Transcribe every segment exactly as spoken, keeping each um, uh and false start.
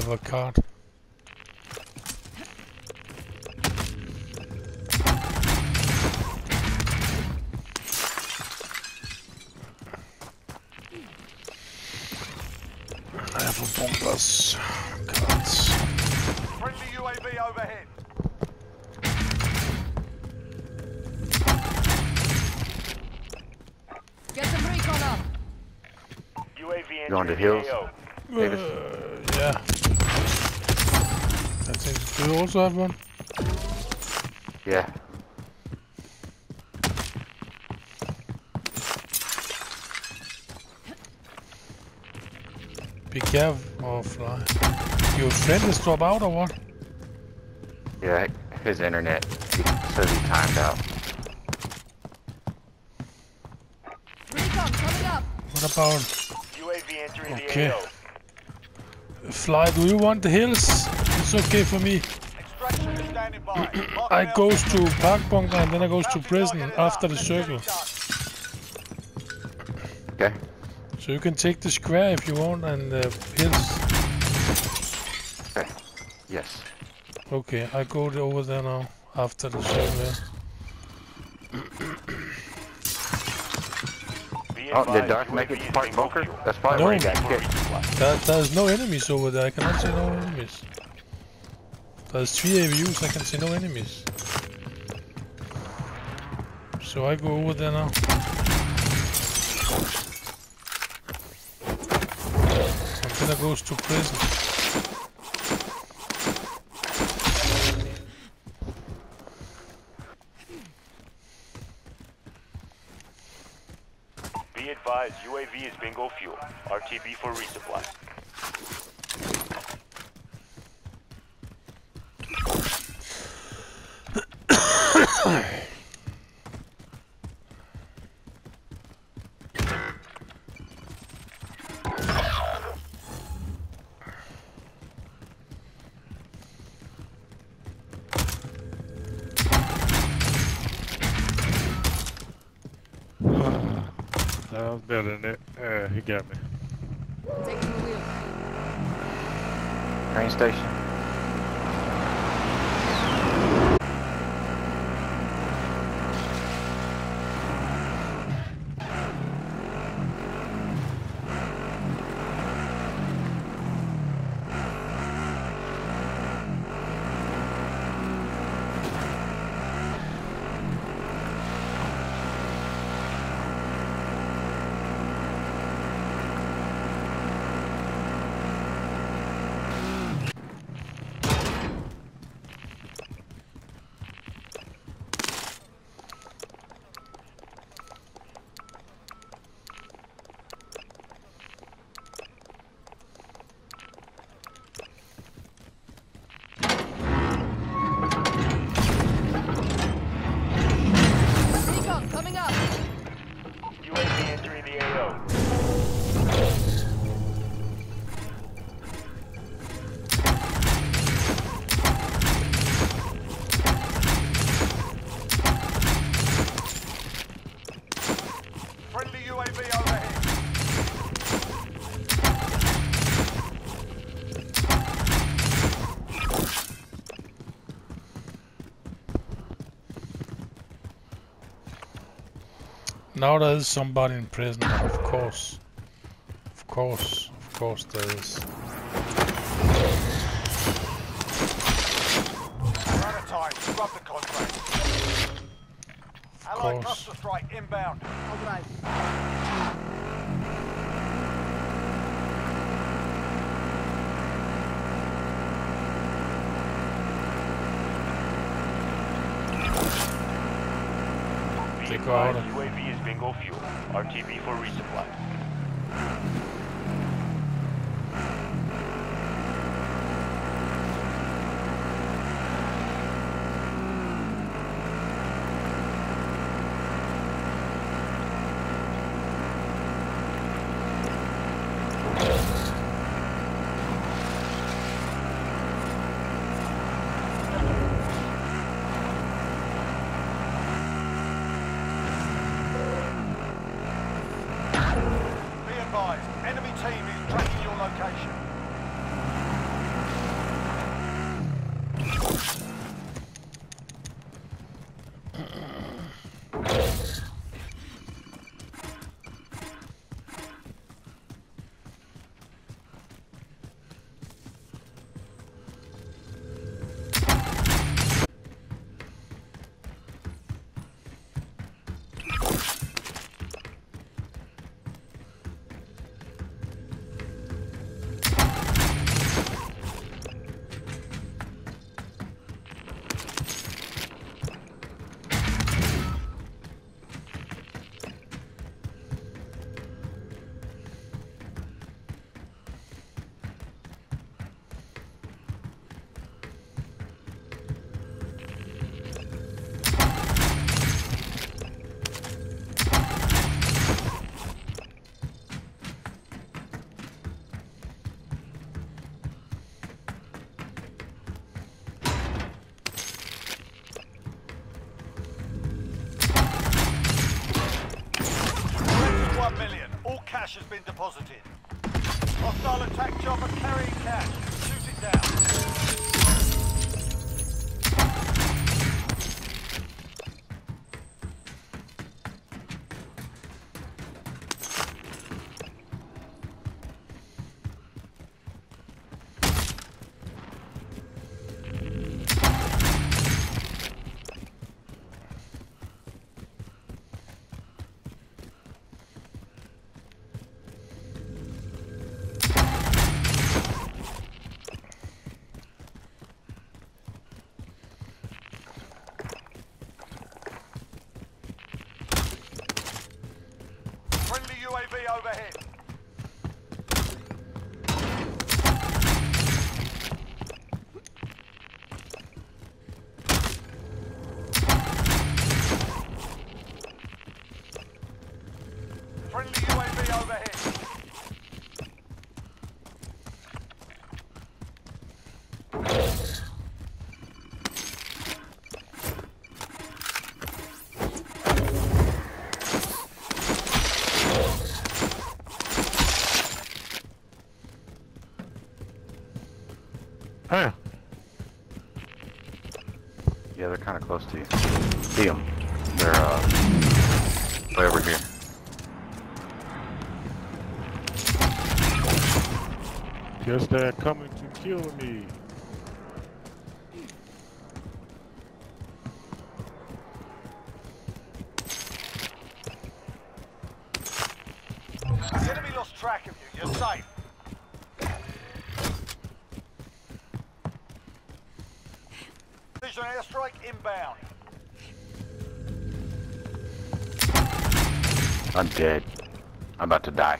have a card. I have a bunkers cards. Friendly U A V overhead. Get some recon up. U A V You on the entering hills? A O. Davis? Uh, yeah. I think. Do you also have one? Yeah. Be careful or fly. Your friend is drop out or what? Yeah, his internet he says he timed out. Recon coming up. What about U A V entering Okay. the A O. fly? Do you want the hills? It's okay for me. Extraction is standing by. I goes to park bunker and then I goes to prison after the circle. Okay. So you can take the square if you want and the hills. Okay. Yes. Okay, I go over there now after the circle. Oh, did Darth make it to Park Bunker? That's probably No. where he got kicked. There, there's no enemies over there. I cannot see no enemies. There's three A V Us. I can see no enemies. So I go over there now. And then I goes to prison. Be advised, U A V is bingo fuel. R T B for resupply. That was better than it. Uh, he got me. Taking the wheel. Train station. Recon coming up. U A V entering the A O. Friendly U A V overhead. Now there is somebody in prison, of course. Of course, of course there is. Run of time. Scrub the contract. Allied course. cluster strike inbound. All right. Be Take out. advised, U A V is bingo fuel. R T B for resupply. Cash has been deposited. Hostile attack chopper carrying cash. Shoot it down. Friendly U A V overhead. Friendly U A V overhead. Hey. Yeah, they're kind of close to you. See them. They're, uh, way over here. Guess they're coming to kill me. The enemy lost track of you. You're safe. Vision airstrike inbound. I'm dead. I'm about to die.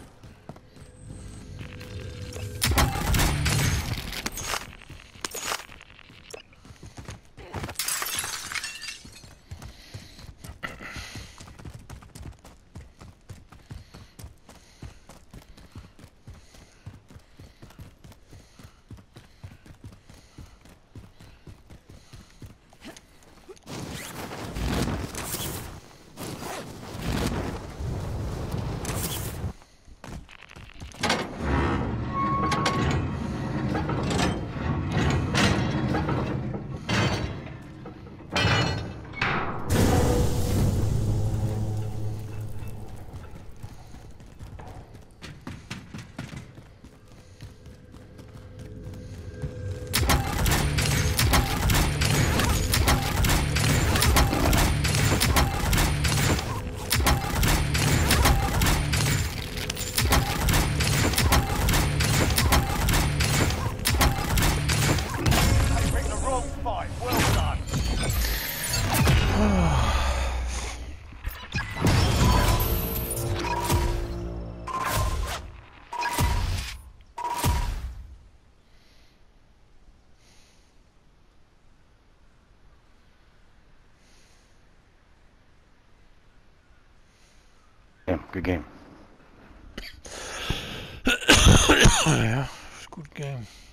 They picked the wrong fight. Well done. Damn, good game. Ja, is goed game.